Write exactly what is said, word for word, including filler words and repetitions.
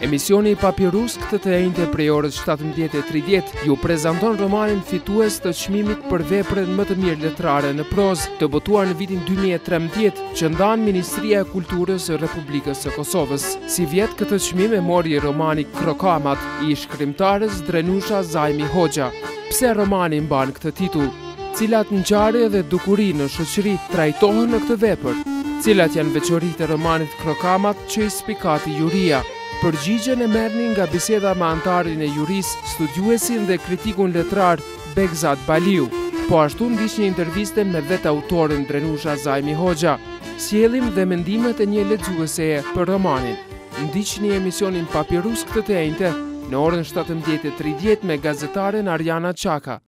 Emisioni Papirus këtë të enjte prej orës shtatëmbëdhjetë e tridhjetë ju prezanton romanin fitues të çmimit për veprën më të mirë letrare në prozë, të botuar në vitin dy mijë e trembëdhjetë, që ndan Ministria e Kulturës së Republikës së Kosovës. Si vjet këtë çmim e mori romani Krokamat i shkrimtarës Drenusha Zajmi Hoxha. Pse romani mban këtë titull? Cilat ngjarje dhe dukuri në shoqëri trajtohen në këtë vepër? Cilat janë veçoritë e romanit Krokamat që i spikati juria? Përgjigjen e merrni nga biseda me antarin e jurisë, studiuesin dhe kritikun letrar Begzat Baliu. Po ashtu ndiq një interviste me vetë autorin Drenusha Zajmi Hoxha. Sjellim dhe mendimet e një lexueseje për romanin. Ndiqni emisionin Papirus këtë të enjte në orën shtatëmbëdhjetë e tridhjetë me gazetaren Arjana Çaka.